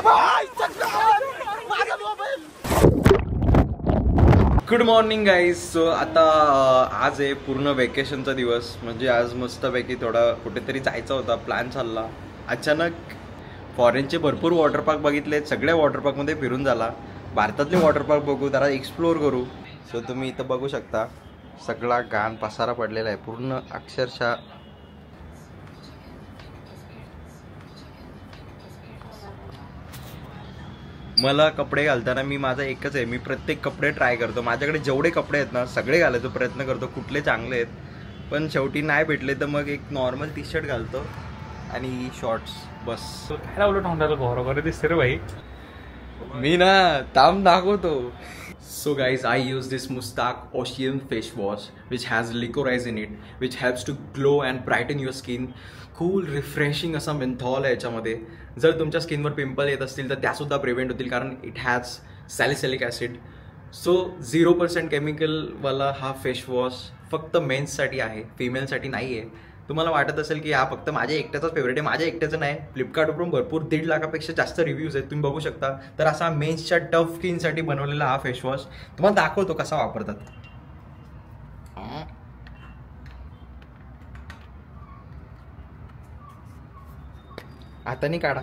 Good morning guys. So आता आज आहे पूर्ण वेकेशनचा दिवस. म्हणजे आज मस्तपैकी थोडा कुठेतरी जायचा होता, प्लॅन चालला. अचानक फॉरेनचे भरपूर वॉटर पार्क बघितले, सगळ्या वॉटर पार्कमध्ये फिरून झाला. भारतातले वॉटर पार्क बघू, जरा एक्सप्लोअर करू. सो तुम्ही इथं बघू शकता सगळा घाण पसारा पडलेला आहे पूर्ण, अक्षरशः मला कपडे घालताना मी माझा एकच आहे, मी प्रत्येक कपडे ट्राय करतो. माझ्याकडे जेवढे कपडे आहेत ना सगळे घालायचा प्रयत्न करतो, कुठले चांगले आहेत. पण शेवटी नाही भेटले तर मग एक नॉर्मल टी शर्ट घालतो आणि शॉर्ट्स बस. काय उलट म्हणतात घोर दिसते रे भाई. मी ना ताम दाखवतो. So guys, I use this Mustaq Ocean face wash which has licorice in it, which helps to glow and brighten your skin. Cool, refreshing असा मेंथॉल आहे याच्यामध्ये. जर तुमच्या स्किनवर पिंपल येत असतील तर त्यासुद्धा प्रिव्हेंट होतील, कारण it has salicylic acid. So 0% केमिकलवाला हा फेस वॉश फक्त मेन्ससाठी आहे, फिमेलसाठी नाही आहे. तुम्हाला वाटत असेल की हा फक्त माझ्या एकट्याचाच फेवरेट आहे, माझ्या एकट्याचं नाही. फ्लिपकार्टवरून भरपूर 1.5 लाखापेक्षा जास्त रिव्ह्यूज आहेत, तुम्ही बघू शकता. तर असा मेन्सच्या टफ स्किनसाठी बनवलेला हा फेस वॉश तुम्हाला दाखवतो कसा वापरतात. हाताने काढा.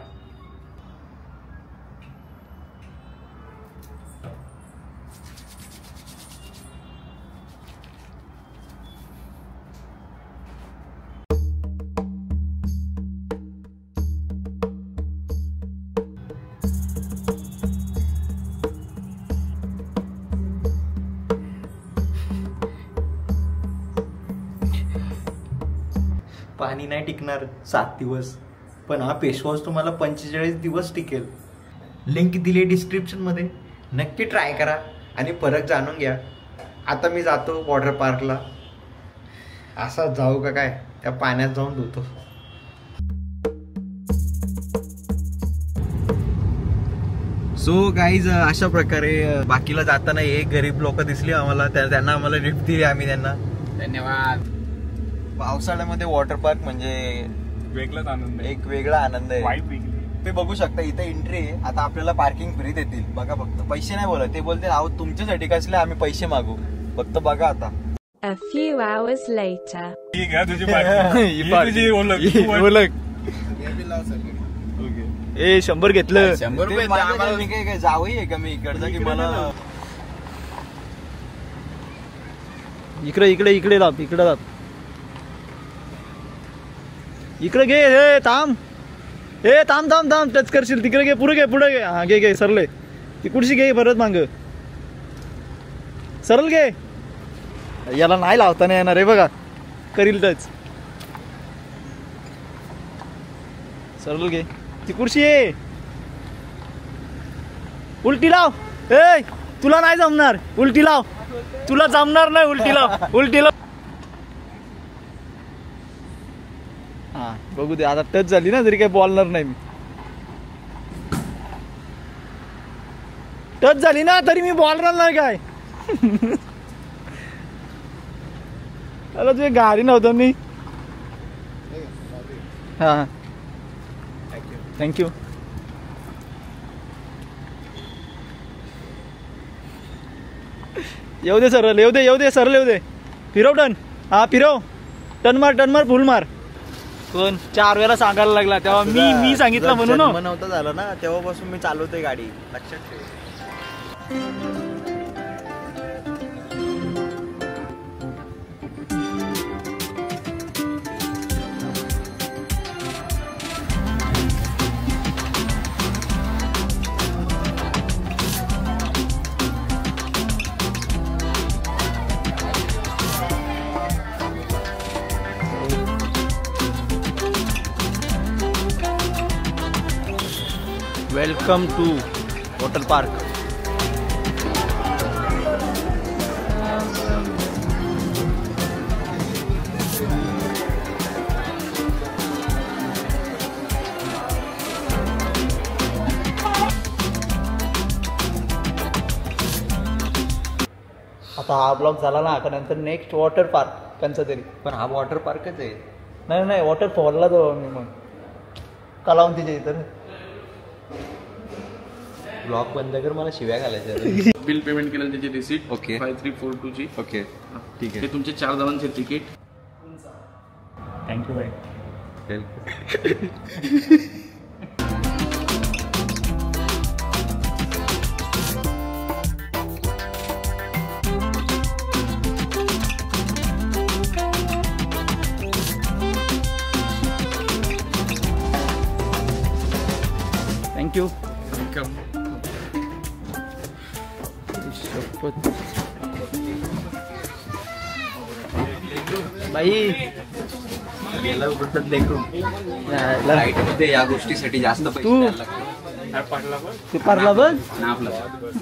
पाणी नाही टिकणार 7 दिवस, पण हा फेस वॉश तुम्हाला 45 दिवस टिकेल. लिंक दिली डिस्क्रिप्शनमध्ये, नक्की ट्राय करा आणि फरक जाणून घ्या. आता मी जातो वॉटर पार्कला. असा जाऊ का काय, त्या पाण्यात जाऊन धुतो. सो गाईज, अशा प्रकारे बाकीला जाताना एक गरीब लोक दिसली आम्हाला, त्यांना आम्हाला लिफ्ट दिली आम्ही त्यांना. धन्यवाद. पावसाळ्यामध्ये वॉटर पार्क म्हणजे वेगळाच आनंद आहे, एक वेगळा आनंद आहे. वाईब वेगळी. ते बघू शकता इथे एंट्री आहे. आता आपल्याला पार्किंग फ्री देतील बघा. फक्त पैसे नाही बोलत, ते बोलतील अहो तुमच्यासाठी कसले आम्ही पैसे मागू, फक्त बघा. आता A few hours later. ठीक आहे तुझी तुझी ओळख. ए 100 घेतलं. 100 रुपये मी काय जावई आहे का मी इकडचा की मला. इकडे इकडे इकडे दाब, इकडे दाब, इकडे घे. हे थांब, हे थांब थांब थांब, टच करशील. तिकडे घे, पुढे घे, पुढे घे. हा घे घे, सरले. ती कुठशी घे परत मांग, सरळ घे. याला नाही लावता नाही येणार आहे बघा, करील टच. सरळ घे, ती कुर्शी आहे. उलटी लाव. ए तुला नाही जमणार, उलटी लाव. तुला जमणार नाही, उलटी लाव, उलटी लाव. हा बघू दे, आता टच झाली ना, तरी काही बोलणार नाही मी. टच झाली ना तरी मी बोलणार नाही काय. अरे तुझी गाडी नव्हतं मी. हा थँक्यू. येऊ दे सरळ, येऊ दे, येऊ दे सरळ, येऊ दे. फिरव टन. हा फिरव, टन मार, टन मार, फुल मार. कोण 4 वेळा सांगायला लागला तेव्हा मी सांगितलं म्हणून नव्हतं झालं ना, तेव्हापासून मी चालवतोय गाडी, लक्षात ठेव. Welcome to water park. आता हा ब्लॉक झाला ना, आता नंतर नेक्स्ट वॉटर पार्क त्यांचा तरी. पण हा वॉटर पार्कच आहे. नाही नाही, वॉटरफॉलला जाऊ मी मग, कलावंतीच्या इथं. ब्लॉग बंद कर, मला शिव्या घालायच्या. बिल पेमेंट केलं त्याची रिसिट. ओके. 5342 ची. ओके ठीक आहे. ते तुमचे 4 जणांचे तिकीट. थँक्यू बाई. थँक्यू. बाई लाईट मध्ये या गोष्टीसाठी जास्त पैसे तू- द्यायला लागतात. ते पारला बघ ना आपलं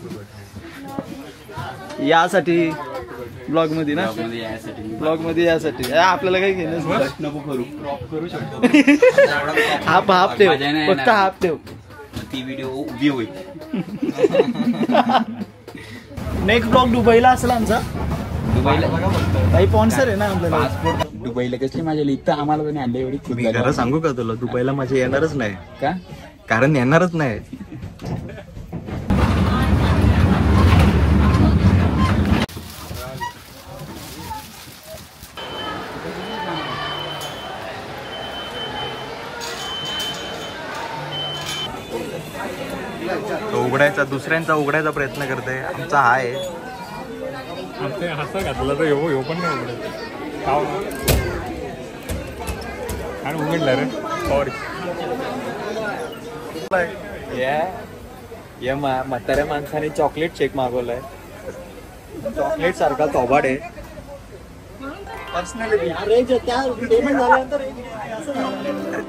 यासाठी ब्लॉग मध्ये ना, मध्ये यासाठी ब्लॉग मध्ये यासाठी आपल्याला काही घेणंच नाही. नको करू, क्रॉप करू शकतो. हाफ ठेव, मजा नाही फक्त येणार. हाफ ठेव. ती व्हिडिओ उभी होईल. नेक्स्ट ब्लॉग दुबईला असेल आमचा. दुबईला काही स्पॉन्सर आहे ना आपल्याला. पासपोर्ट दुबईला कसली माझ्या इथं आम्हाला पण आणले एवढी खुद मी खरं सांगू का तुला, दुबईला माझे येणारच नाही. का? कारण येणारच नाही. तो उघडायचा, दुसऱ्यांचा उघडायचा प्रयत्न करते. आमचा हा आहे. हसा घातला तर येऊ पण नाही उघडत. आणि उघडला रे. सॉरी. या म्हाताऱ्या माणसाने चॉकलेट शेक मागवलाय. चॉकलेट सारखा थोबाड आहे. पर्सनॅलिटी. अरे त्या पेमेंट झाल्यानंतर असं झालं.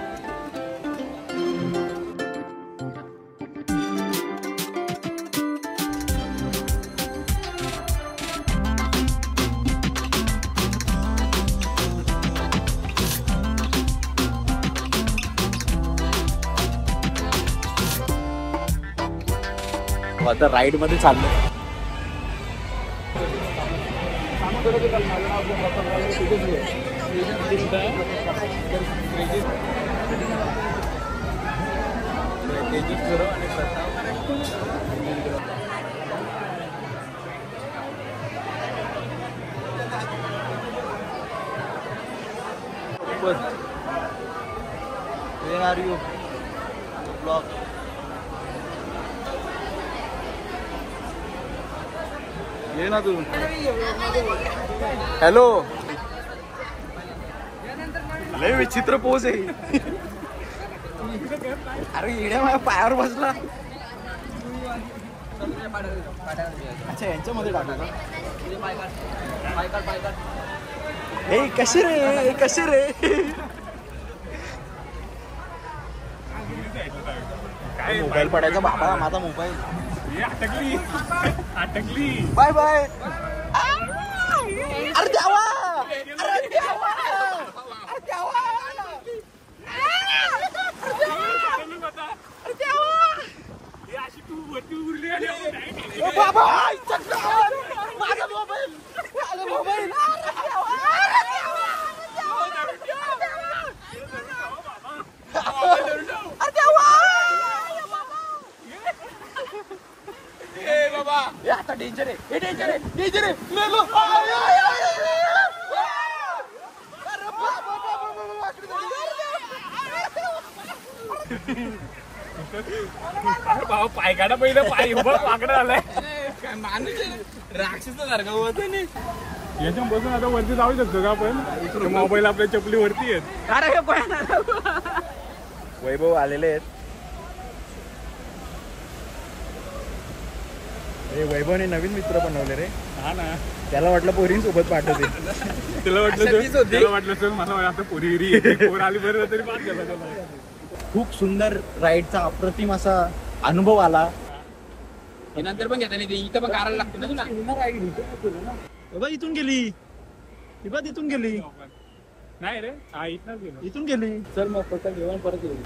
आता राईड मध्ये चाललो. Where are you? Vlog. ये ना तू. हॅलो. लय विचित्र पोज आहे. अरे येड्या माझ्या पायावर बसला. अच्छा यांच्यामध्ये टाकू का? ए कसे रे, कसे रे. मोबाईल पडायचा बाबा, माझा मोबाईल. अटकली. Bye bye. अरे द्यावा, अरे द्यावा, अरे द्यावा. बाबा माझा मोबाईल, माझा मोबाईल. आता डेंजर आहे, हे डेंजर आहे, डेंजर आहे. मेलो. अरे बाबा, भाऊ पाय काढा पहिलं. पाय वाकडा आलाय. राक्षस सारखा होत नाही. याच्या बसून आता वरती जाऊ शकतो का आपण? मोबाईल आपल्या चपली वरती आहेत. अरे वैभव आलेले आहेत. वैभवने नवीन मित्र बनवले रे. हा ना. त्याला वाटलं पोरींसोबत पाठवते. त्याला वाटलं सर मला आता पोरी पोर आली बरं तरी बात झाला त्याला. खूप सुंदर राईडचा अप्रतिम असा अनुभव आला. नंतर पण घेता नाही, इथं पण करायला लागतं ना तुला. बाबा इथून गेली, ही बात इथून गेली, नाही रे. हा इथनच गेलो. इथून गेली. चल मग फक्त जेवण परत येऊ.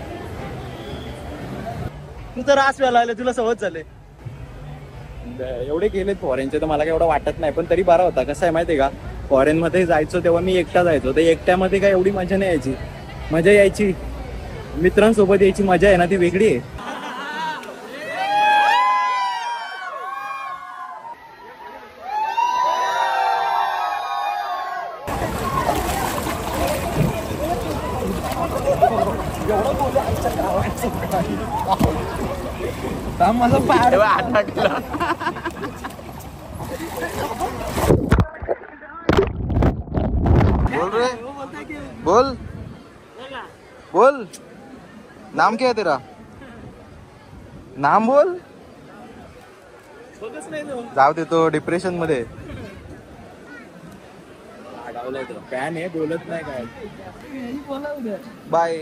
तू तर रास व्हायला आले, तुला सवय झाले. एवढे गेलेत फॉरेनचे तर मला काही एवढं वाटत नाही, पण तरी बरा होता. कसं आहे माहितीये का, फॉरेन मध्ये जायचो तेव्हा मी एकटा जायचो. तर एकट्यामध्ये काय एवढी मजा नाही यायची. मजा यायची मित्रांसोबत यायची मजा आहे ना, ती वेगळी आहे. माझा पाय अटकला. बोल रे बोल बोल. नाम क्या है तेरा? नाम बोल. जाऊ दे तो डिप्रेशन मध्ये. फॅन आहे बोलत नाही काय. बाय.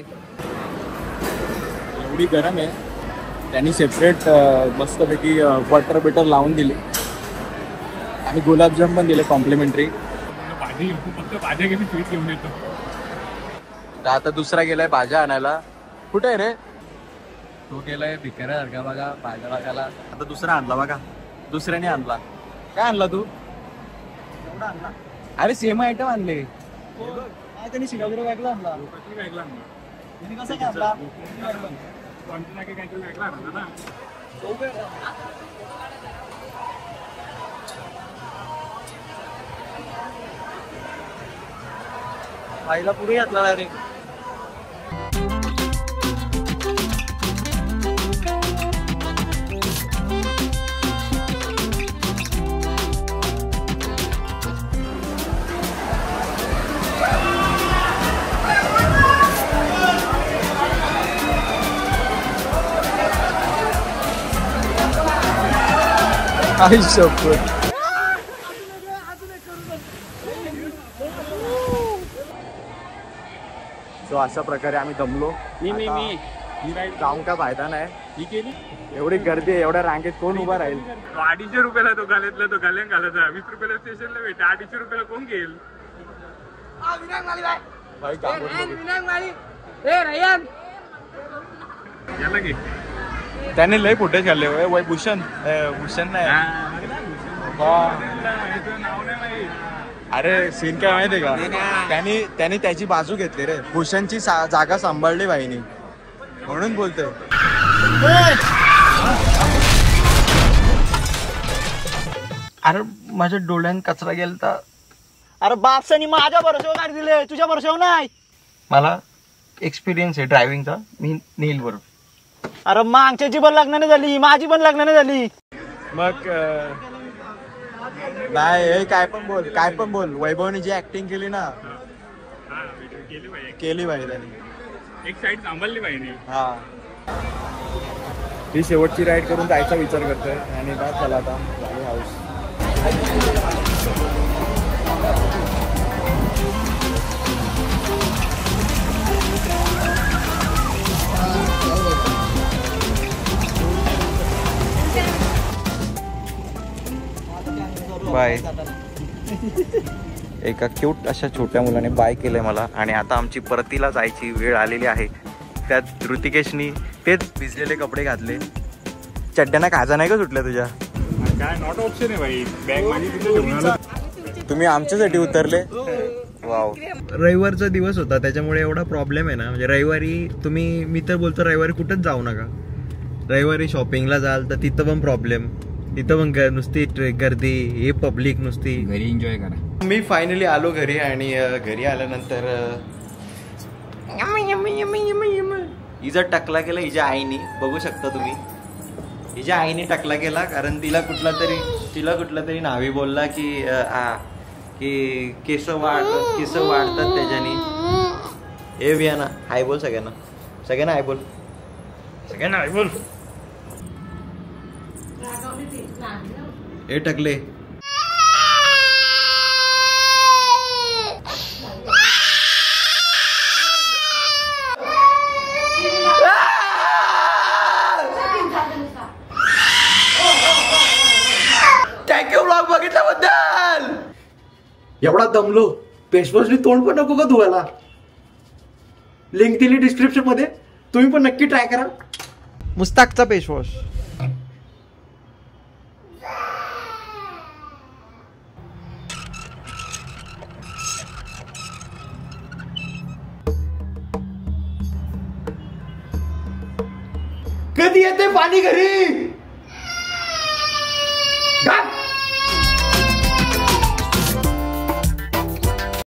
एवढी गरम आहे त्यांनी सेपरेट मस्तपैकी बटर बिटर लावून दिले आणि गुलाबजाम पण दिले कॉम्प्लिमेंटरी. भाजी फक्त भाज्या घेऊन स्वीट घेऊन येतो. आता दुसरा गेलाय भाज्या आणायला. कुठे आहे रे? तो गेलाय भिकाऱ्यासारखा बघा भाज्या बघायला. आता दुसरा आणला बघा. दुसऱ्याने आणला. काय आणला तू? आणला. अरे सेम आयटम आणले. त्यांनी शिकागो बॅगला आणला. कसा आणला? आईला पुढे घातला रे. आई शपथ. सो अशा प्रकारे आम्ही दमलो. मी जाऊन काय फायदा नाही. ही केली एवढी गर्दी आहे. एवढ्या रांगेत कोण उभा राहील? 250 रुपयाला तो घालतला तो घालेन घालायचा. 20 रुपयाला स्टेशनला भेट. 250 रुपयाला कोण घेईल? याला घे. त्याने लय फुटेज काढले. भूषण भूषण नाही. अरे सीन काय माहितीये का? त्यांनी त्याची बाजू घेतली रे. भूषणची जागा सांभाळली बाईनी म्हणून बोलतोय. अरे माझ्या डोळ्यात कचरा गेलता. अरे बापसानी माझ्या भरोश्यावर गाडी दिले, तुझ्या भरोश्यावर नाही. मला एक्सपिरियन्स आहे ड्रायव्हिंगचा. मी नेल बरोबर. अरे मागच्याची पण लग्न नाही झाली, माझी पण लग्न नाही झाली. मग नाही काय पण बोल. वैभवने जी ऍक्टिंग केली ना केली पाहिजे त्यांनी. एक साईड सांभाळली पाहिजे. हा ही शेवटची राईड करून जायचा विचार करतोय आणि काय झाला आता हाऊस. बाय. एका क्यूट अशा छोट्या मुलाने बाय केलंय मला. आणि आता आमची परतीला जायची वेळ आलेली आहे. त्यात ऋतिकेशनी तेच भिजलेले कपडे घातले. चड्ड्यांना काजा नाही का सुटल्या तुझ्या? काय नॉट ऑप्शन आहे भाई. बॅग माझी तिथे घेऊन आलो. तुम्ही आमच्यासाठी उतरले. वाव. रविवारचा दिवस होता त्याच्यामुळे एवढा प्रॉब्लेम आहे ना. म्हणजे रविवारी तुम्ही, मी तर बोलतो रविवारी कुठंच जाऊ नका. रविवारी शॉपिंगला जाल तर तिथं पण प्रॉब्लेम. तिथं पण नुसती गर्दी. हे पब्लिक नुसती. घरी एन्जॉय करा. मी फायनली आलो घरी. आणि घरी आल्यानंतर हिचा टकला केला हिच्या आईने. बघू शकता तुम्ही. हिच्या आईने टकला केला कारण तिला कुठला तरी नावी बोलला की केस वाढतात त्याच्याने. हे वियाना हाय बोल सगळ्यांना हाय बोल. हे टकले. Thank you blog बघितल्याबद्दल. एवढा दमलो. फेसवॉशनी तोंड पण नको का धुवायला. लिंक दिली डिस्क्रिप्शन मध्ये. तुम्ही पण नक्की ट्राय करा. मुस्ताकचा फेसवॉश. कधी येते पाणी घरी?